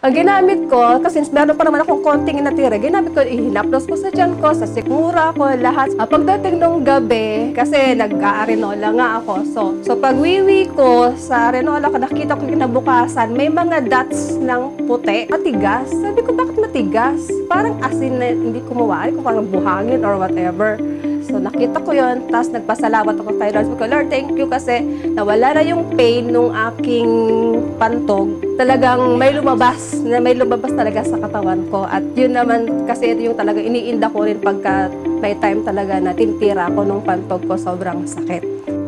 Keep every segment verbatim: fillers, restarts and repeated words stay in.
Ang ginamit ko, kasi meron pa naman akong konting natira, ginamit ko, ihinaplos ko sa tiyan ko, sa sikmura ko, lahat. Ah, pagdating nung gabi, kasi nag-arenola nga ako. So, so pag wiwi ko sa arenola ko, nakita ko kinabukasan, may mga dots ng puti, matigas. Sabi ko, bakit matigas? Parang asin na hindi ko mawari, kung parang buhangin or whatever. So, nakita ko yun, tapos nagpasalamat ako kay Lord. Sabi ko, Lord, thank you kasi nawala na yung pain nung aking pantog. Talagang may lumabas, na may lumabas talaga sa katawan ko. At yun naman, kasi ito yung talaga iniinda ko rin pagka may time talaga na tintira ko nung pantog ko, sobrang sakit.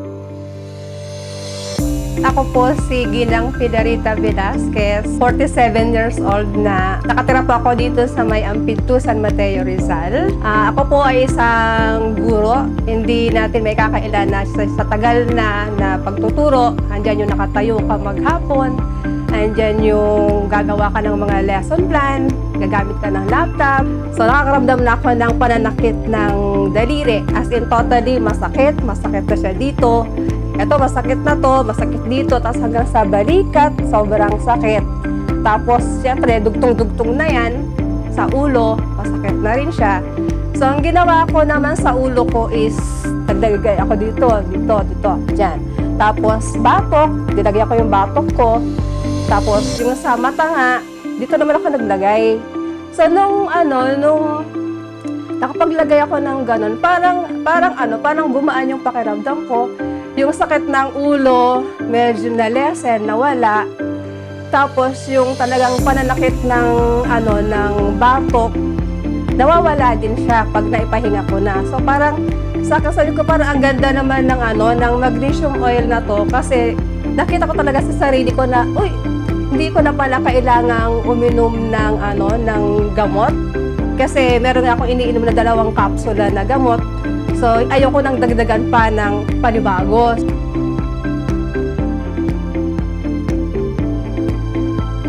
Ako po si Ginang Fidarita Velasquez, forty-seven years old na. Nakatira po ako dito sa may Ampid-two, San Mateo, Rizal. Uh, ako po ay isang guro. Hindi natin may kakailan na sa, sa tagal na, na pagtuturo. Andyan yung nakatayo ka maghapon. Andyan yung gagawa ka ng mga lesson plan. Gagamit ka ng laptop. So nakakaramdam na ako ng pananakit ng daliri. As in totally masakit. Masakit na siya dito. Ito, masakit na to, masakit dito, tapos hanggang sa balikat, sobrang sakit. Tapos, syempre, dugtong-dugtong na yan sa ulo, masakit na rin siya. So, ang ginawa ko naman sa ulo ko is, nagdagay ako dito, dito, dito, dyan. Tapos, batok, dinagay ko yung batok ko. Tapos, yung sa mata nga, dito naman ako naglagay. So, nung, ano, nung, nakapaglagay ako ng ganun, parang, parang, ano, parang gumaan yung pakiramdam ko. Yung sakit ng ulo, medyo na-lessen, nawala. Tapos yung talagang pananakit ng ano ng batok, nawawala din siya pag naipahinga ko na. So parang sa kasabi ko parang ang ganda naman ng ano ng magnesium oil na to kasi nakita ko talaga sa sarili ko na uy, hindi ko na pala kailangang uminom ng ano ng gamot. Kasi meron nga akong iniinom na dalawang kapsula na gamot. So, ayoko nang dagdagan pa ng panibago.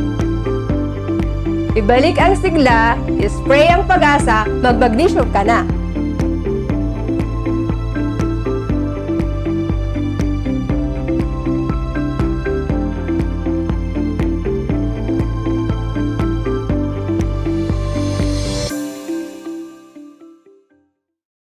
Ibalik ang sigla, spray ang pag-asa, mag-magnesium ka na.